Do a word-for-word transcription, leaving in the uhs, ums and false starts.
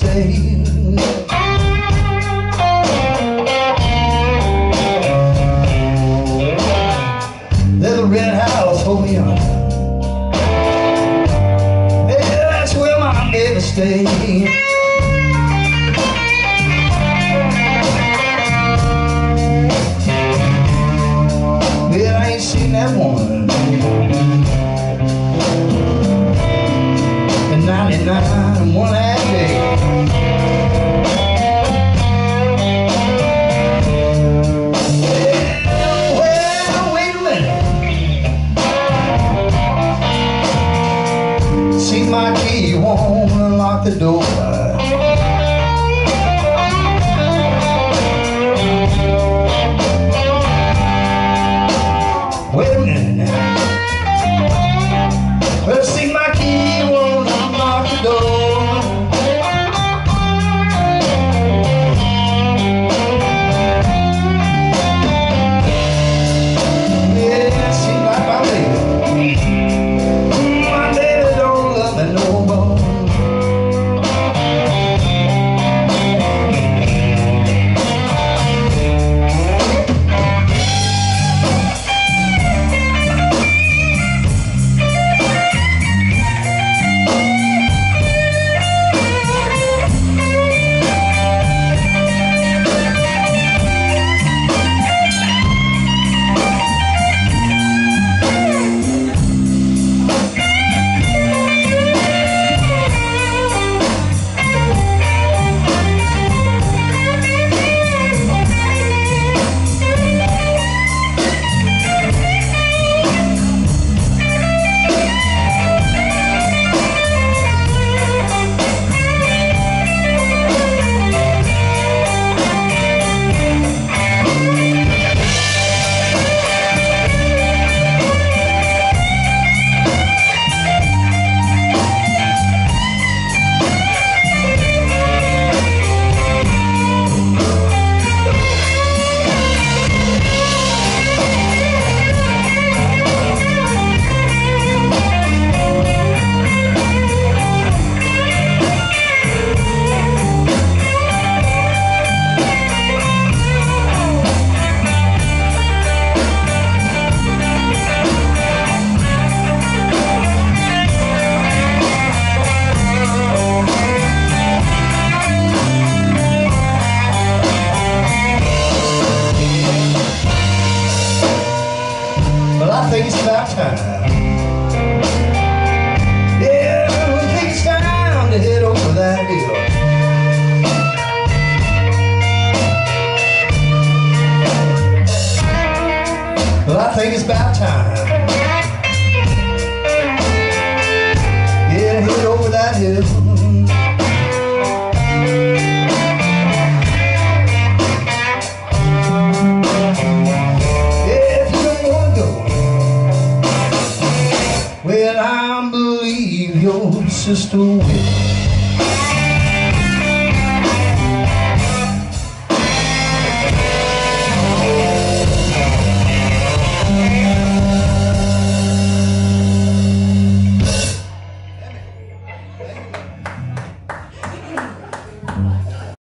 stay. There's a Redhouse for me on. Yeah, that's where my baby stays. Well, I ain't seen that woman in ninety-nine and one half day. Well, wait a minute. See my key, won't unlock the door. Wait a minute now. Well, see my key won't unlock the door. Yeah, it seems like my baby, my baby don't love me no more. I think it's about time. Yeah, I think it's time to head over that hill. Well, I think it's about time. Yeah, head over that hill. Well, I believe your sister will.